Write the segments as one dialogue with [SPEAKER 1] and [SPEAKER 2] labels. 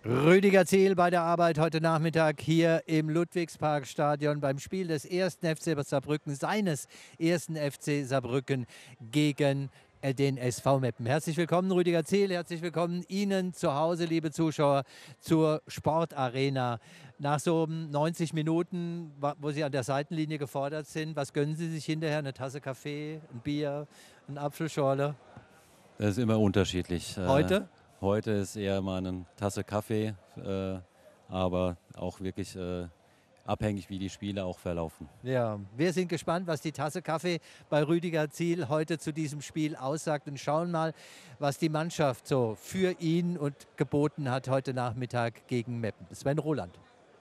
[SPEAKER 1] Rüdiger Ziel bei der Arbeit heute Nachmittag hier im Ludwigsparkstadion beim Spiel des 1. FC Saarbrücken, seines 1. FC Saarbrücken gegen den SV Meppen. Herzlich willkommen, Rüdiger Ziel, herzlich willkommen Ihnen zu Hause, liebe Zuschauer, zur Sportarena. Nach so 90 Minuten, wo Sie an der Seitenlinie gefordert sind, was gönnen Sie sich hinterher? Eine Tasse Kaffee, ein Bier, eine Apfelschorle?
[SPEAKER 2] Das ist immer unterschiedlich.
[SPEAKER 1] Heute?
[SPEAKER 2] Heute ist eher mal eine Tasse Kaffee, aber auch wirklich abhängig, wie die Spiele auch verlaufen.
[SPEAKER 1] Ja, wir sind gespannt, was die Tasse Kaffee bei Rüdiger Ziel heute zu diesem Spiel aussagt und schauen mal, was die Mannschaft so für ihn und geboten hat heute Nachmittag gegen Meppen. Sven Roland.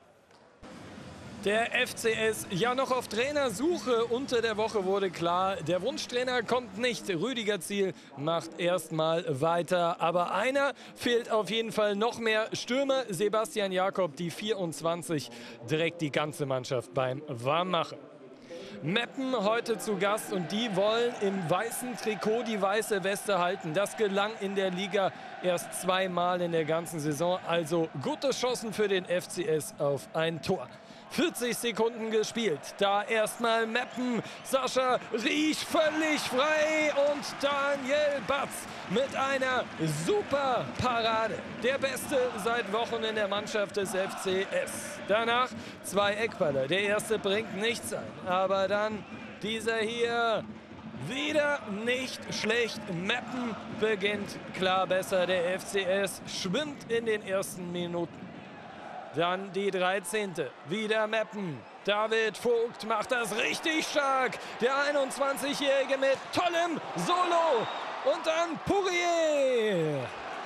[SPEAKER 3] Der FCS ja noch auf Trainersuche. Unter der Woche wurde klar, der Wunschtrainer kommt nicht. Rüdiger Ziel macht erstmal weiter. Aber einer fehlt auf jeden Fall noch mehr. Stürmer Sebastian Jakob, die 24, direkt die ganze Mannschaft beim Warmmachen. Meppen heute zu Gast und die wollen im weißen Trikot die weiße Weste halten. Das gelang in der Liga erst zweimal in der ganzen Saison. Also gute Chancen für den FCS auf ein Tor. 40 Sekunden gespielt. Da erstmal Meppen. Sascha Riesch völlig frei und Daniel Batz mit einer super Parade. Der Beste seit Wochen in der Mannschaft des FCS. Danach zwei Eckballer. Der erste bringt nichts ein. Aber dann dieser hier. Wieder nicht schlecht. Meppen beginnt klar besser. Der FCS schwimmt in den ersten Minuten. Dann die 13. Wieder Meppen. David Vogt macht das richtig stark. Der 21-Jährige mit tollem Solo. Und dann Pourier.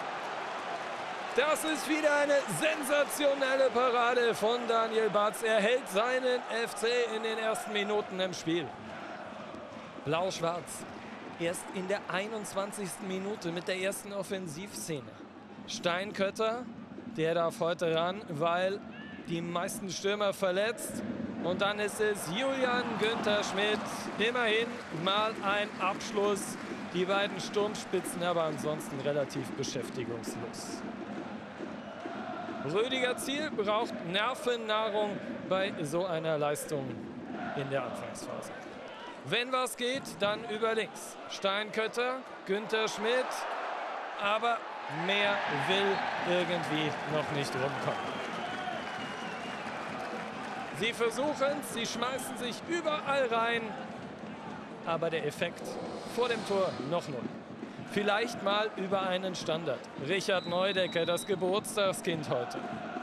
[SPEAKER 3] Das ist wieder eine sensationelle Parade von Daniel Batz. Er hält seinen FC in den ersten Minuten im Spiel. Blau-Schwarz. Erst in der 21. Minute mit der ersten Offensivszene. Steinkötter. Der darf heute ran, weil die meisten Stürmer verletzt. Und dann ist es Julian Günther Schmidt. Immerhin mal ein Abschluss. Die beiden Sturmspitzen aber ansonsten relativ beschäftigungslos. Rüdiger Ziel braucht Nervennahrung bei so einer Leistung in der Anfangsphase. Wenn was geht, dann über links. Steinkötter, Günther Schmidt. Aber mehr will irgendwie noch nicht rumkommen. Sie versuchen es, sie schmeißen sich überall rein. Aber der Effekt vor dem Tor noch null. Vielleicht mal über einen Standard. Richard Neudecker, das Geburtstagskind heute.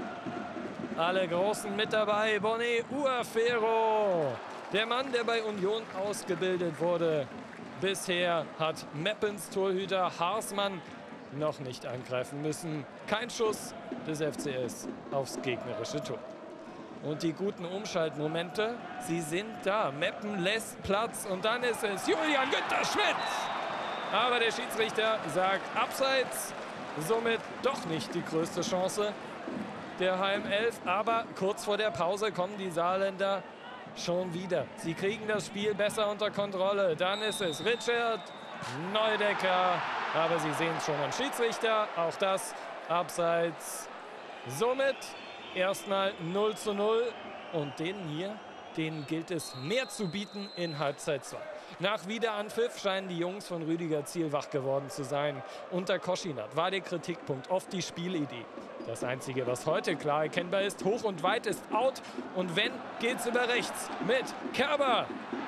[SPEAKER 3] Alle Großen mit dabei. Bonnet Uafero. Der Mann, der bei Union ausgebildet wurde. Bisher hat Meppens Torhüter Harsmann noch nicht angreifen müssen. Kein Schuss des FCS aufs gegnerische Tor. Und die guten Umschaltmomente, sie sind da. Meppen lässt Platz und dann ist es Julian Günther Schmidt. Aber der Schiedsrichter sagt abseits. Somit doch nicht die größte Chance der HM11. Aber kurz vor der Pause kommen die Saarländer schon wieder. Sie kriegen das Spiel besser unter Kontrolle. Dann ist es Richard Neudecker. Aber Sie sehen es schon am Schiedsrichter. Auch das abseits. Somit erstmal 0:0. Und denen hier, denen gilt es mehr zu bieten in Halbzeit 2. Nach Wiederanpfiff scheinen die Jungs von Rüdiger Ziel wach geworden zu sein. Unter Koschinat war der Kritikpunkt oft die Spielidee. Das Einzige, was heute klar erkennbar ist, hoch und weit ist out. Und wenn, geht's über rechts mit Kerber.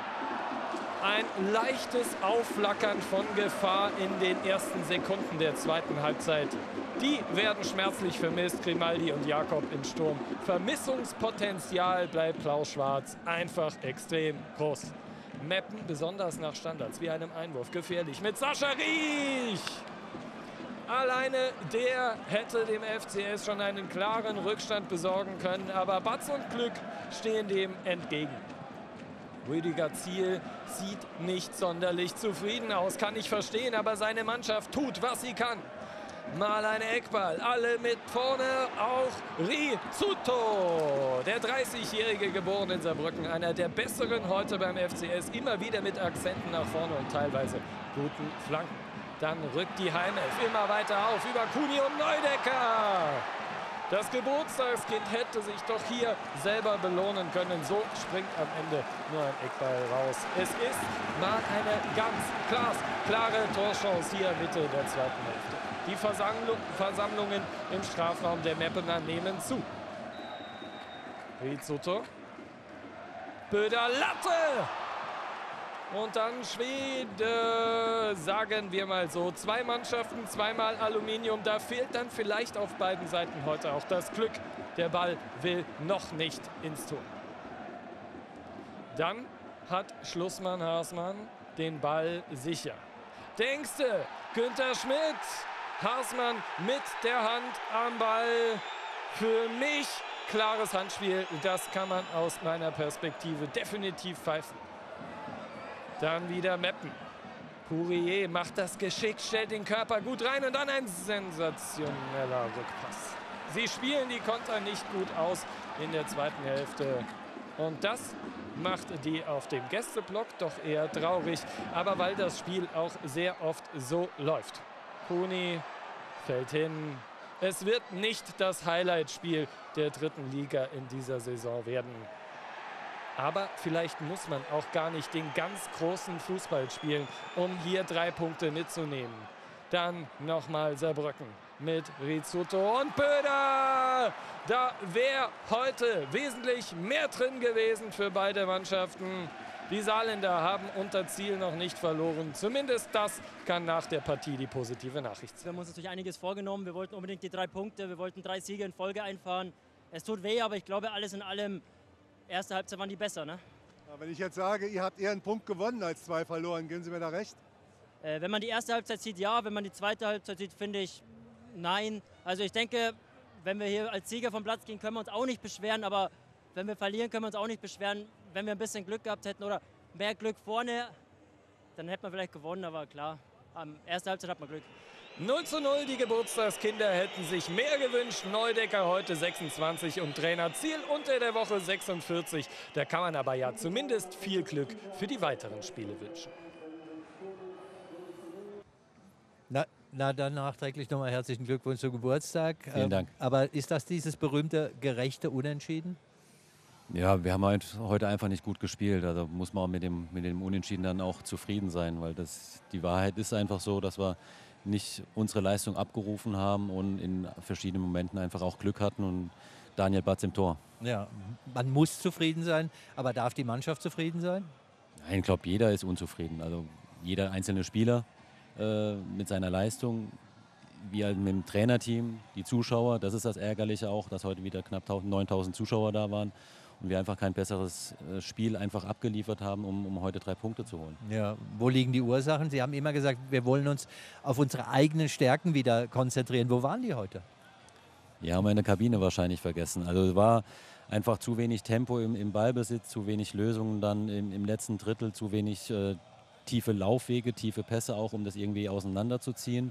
[SPEAKER 3] Ein leichtes Aufflackern von Gefahr in den ersten Sekunden der zweiten Halbzeit. Die werden schmerzlich vermisst, Grimaldi und Jakob im Sturm. Vermissungspotenzial bleibt blau-schwarz einfach extrem groß. Meppen, besonders nach Standards, wie einem Einwurf, gefährlich mit Sascha Riesch. Alleine der hätte dem FCS schon einen klaren Rückstand besorgen können, aber Batz und Glück stehen dem entgegen. Rüdiger Ziel sieht nicht sonderlich zufrieden aus, kann ich verstehen, aber seine Mannschaft tut, was sie kann. Mal ein Eckball, alle mit vorne, auch Rizzuto. Der 30-Jährige, geboren in Saarbrücken, einer der besseren heute beim FCS, immer wieder mit Akzenten nach vorne und teilweise guten Flanken. Dann rückt die HM11 immer weiter auf über Kuni und Neudecker. Das Geburtstagskind hätte sich doch hier selber belohnen können. So springt am Ende nur ein Eckball raus. Es ist mal eine ganz klare Torchance hier Mitte der zweiten Hälfte. Die Versammlungen im Strafraum der Meppener nehmen zu. Rizzuto. Böder, Latte! Und dann Schwede, sagen wir mal so. 2 Mannschaften, zweimal Aluminium. Da fehlt dann vielleicht auf beiden Seiten heute auch das Glück. Der Ball will noch nicht ins Tor. Dann hat Schlussmann Harsmann den Ball sicher. Denkste, Günther Schmidt. Harsmann mit der Hand am Ball. Für mich klares Handspiel. Das kann man aus meiner Perspektive definitiv pfeifen. Dann wieder Meppen. Pourier macht das geschickt, stellt den Körper gut rein und dann ein sensationeller Rückpass. Sie spielen die Konter nicht gut aus in der zweiten Hälfte. Und das macht die auf dem Gästeblock doch eher traurig. Aber weil das Spiel auch sehr oft so läuft. Kuni fällt hin. Es wird nicht das Highlight-Spiel der dritten Liga in dieser Saison werden. Aber vielleicht muss man auch gar nicht den ganz großen Fußball spielen, um hier 3 Punkte mitzunehmen. Dann nochmal Saarbrücken mit Rizzuto und Böder. Da wäre heute wesentlich mehr drin gewesen für beide Mannschaften. Die Saarländer haben unter Ziel noch nicht verloren. Zumindest das kann nach der Partie die positive Nachricht sein.
[SPEAKER 4] Wir haben uns natürlich einiges vorgenommen. Wir wollten unbedingt die 3 Punkte. Wir wollten 3 Siege in Folge einfahren. Es tut weh, aber ich glaube, alles in allem, erste Halbzeit waren die besser, ne?
[SPEAKER 5] Ja, wenn ich jetzt sage, ihr habt eher einen Punkt gewonnen als 2 verloren, geben Sie mir da recht?
[SPEAKER 4] Wenn man die erste Halbzeit sieht, ja. Wenn man die zweite Halbzeit sieht, finde ich, nein. Also ich denke, wenn wir hier als Sieger vom Platz gehen, können wir uns auch nicht beschweren. Aber wenn wir verlieren, können wir uns auch nicht beschweren. Wenn wir ein bisschen Glück gehabt hätten oder mehr Glück vorne, dann hätte man vielleicht gewonnen. Aber klar, am ersten Halbzeit hat man Glück.
[SPEAKER 3] 0:0, die Geburtstagskinder hätten sich mehr gewünscht. Neudecker heute 26 und Trainer Ziel unter der Woche 46. Da kann man aber ja zumindest viel Glück für die weiteren Spiele wünschen.
[SPEAKER 1] Na dann nachträglich nochmal herzlichen Glückwunsch zum Geburtstag.
[SPEAKER 2] Vielen Dank.
[SPEAKER 1] Aber ist das dieses berühmte gerechte Unentschieden?
[SPEAKER 2] Ja, wir haben halt heute einfach nicht gut gespielt. Also muss man auch mit dem Unentschieden dann auch zufrieden sein, weil die Wahrheit ist einfach so, dass wir nicht unsere Leistung abgerufen haben und in verschiedenen Momenten einfach auch Glück hatten und Daniel Batz im Tor.
[SPEAKER 1] Ja, man muss zufrieden sein, aber darf die Mannschaft zufrieden sein?
[SPEAKER 2] Nein, ich glaube, jeder ist unzufrieden. Also jeder einzelne Spieler mit seiner Leistung, wie halt mit dem Trainerteam, die Zuschauer. Das ist das Ärgerliche auch, dass heute wieder knapp 9.000 Zuschauer da waren und wir einfach kein besseres Spiel einfach abgeliefert haben, um heute 3 Punkte zu holen.
[SPEAKER 1] Ja, wo liegen die Ursachen? Sie haben immer gesagt, wir wollen uns auf unsere eigenen Stärken wieder konzentrieren. Wo waren die heute?
[SPEAKER 2] Die haben wir in der Kabine wahrscheinlich vergessen. Also es war einfach zu wenig Tempo im Ballbesitz, zu wenig Lösungen dann im letzten Drittel, zu wenig tiefe Laufwege, tiefe Pässe auch, um das irgendwie auseinanderzuziehen.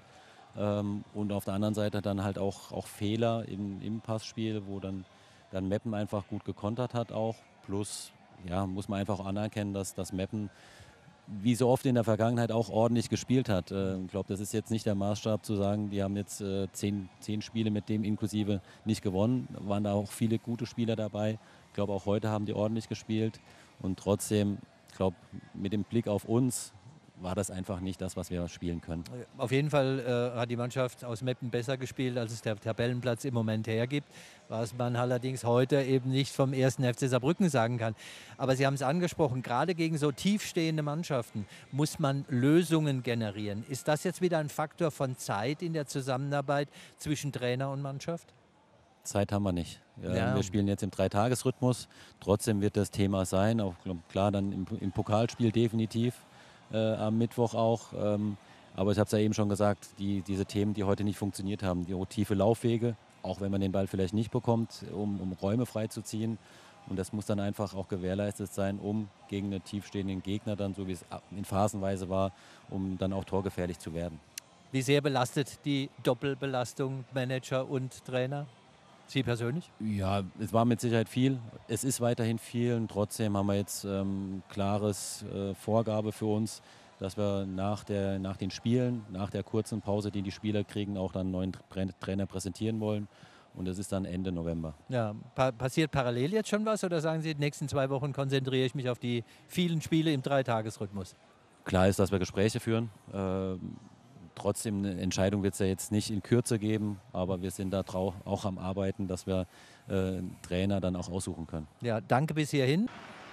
[SPEAKER 2] Und auf der anderen Seite dann halt auch Fehler im Passspiel, wo dann Meppen einfach gut gekontert hat auch. Plus, ja, muss man einfach auch anerkennen, dass Meppen wie so oft in der Vergangenheit auch ordentlich gespielt hat. Ich glaube, das ist jetzt nicht der Maßstab zu sagen, die haben jetzt 10 Spiele mit dem inklusive nicht gewonnen. Waren da auch viele gute Spieler dabei. Ich glaube, auch heute haben die ordentlich gespielt. Und trotzdem, ich glaube, mit dem Blick auf uns war das einfach nicht das, was wir spielen können.
[SPEAKER 1] Auf jeden Fall hat die Mannschaft aus Meppen besser gespielt, als es der Tabellenplatz im Moment hergibt, was man allerdings heute eben nicht vom 1. FC Saarbrücken sagen kann. Aber Sie haben es angesprochen, gerade gegen so tiefstehende Mannschaften muss man Lösungen generieren. Ist das jetzt wieder ein Faktor von Zeit in der Zusammenarbeit zwischen Trainer und Mannschaft?
[SPEAKER 2] Zeit haben wir nicht.
[SPEAKER 1] Ja.
[SPEAKER 2] Wir spielen jetzt im 3-Tages-Rhythmus. Trotzdem wird das Thema sein, auch klar dann im Pokalspiel definitiv. Am Mittwoch auch. Aber ich habe es ja eben schon gesagt, diese Themen, die heute nicht funktioniert haben, die tiefe Laufwege, auch wenn man den Ball vielleicht nicht bekommt, um Räume freizuziehen. Und das muss dann einfach auch gewährleistet sein, um gegen einen tiefstehenden Gegner dann, so wie es in Phasenweise war, um dann auch torgefährlich zu werden.
[SPEAKER 1] Wie sehr belastet die Doppelbelastung Manager und Trainer? Sie persönlich?
[SPEAKER 2] Ja, es war mit Sicherheit viel. Es ist weiterhin viel. Und trotzdem haben wir jetzt klares Vorgabe für uns, dass wir nach den Spielen, nach der kurzen Pause, die die Spieler kriegen, auch dann einen neuen Trainer präsentieren wollen. und es ist dann Ende November.
[SPEAKER 1] Ja, passiert parallel jetzt schon was oder sagen Sie, die nächsten 2 Wochen konzentriere ich mich auf die vielen Spiele im Dreitagesrhythmus?
[SPEAKER 2] Klar ist, dass wir Gespräche führen. Trotzdem, eine Entscheidung wird es ja jetzt nicht in Kürze geben, aber wir sind da auch am Arbeiten, dass wir einen Trainer dann auch aussuchen können.
[SPEAKER 1] Ja, danke bis hierhin.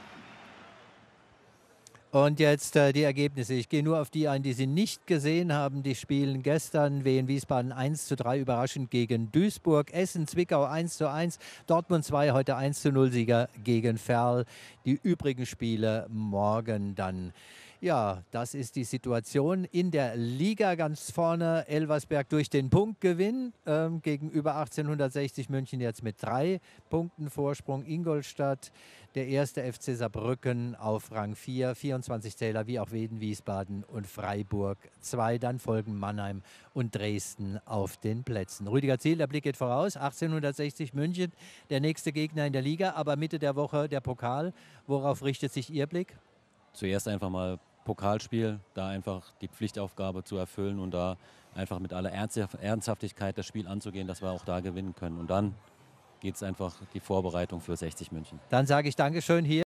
[SPEAKER 1] Und jetzt die Ergebnisse. Ich gehe nur auf die ein, die Sie nicht gesehen haben. Die spielen gestern Wien Wiesbaden 1:3 überraschend gegen Duisburg. Essen Zwickau 1:1. Dortmund 2 heute 1:0 Sieger gegen Verl. Die übrigen Spiele morgen dann. Ja, das ist die Situation in der Liga ganz vorne. Elversberg durch den Punktgewinn gegenüber 1860 München jetzt mit 3 Punkten Vorsprung. Ingolstadt, der erste FC Saarbrücken auf Rang 4, 24 Zähler wie auch Wien Wiesbaden und Freiburg 2. Dann folgen Mannheim und Dresden auf den Plätzen. Rüdiger Ziel, der Blick geht voraus. 1860 München, der nächste Gegner in der Liga, aber Mitte der Woche der Pokal. Worauf richtet sich Ihr Blick?
[SPEAKER 2] Zuerst einfach mal Pokalspiel, da einfach die Pflichtaufgabe zu erfüllen und da einfach mit aller Ernsthaftigkeit das Spiel anzugehen, dass wir auch da gewinnen können. Und dann geht es einfach die Vorbereitung für 60 München.
[SPEAKER 1] Dann sage ich Dankeschön hier.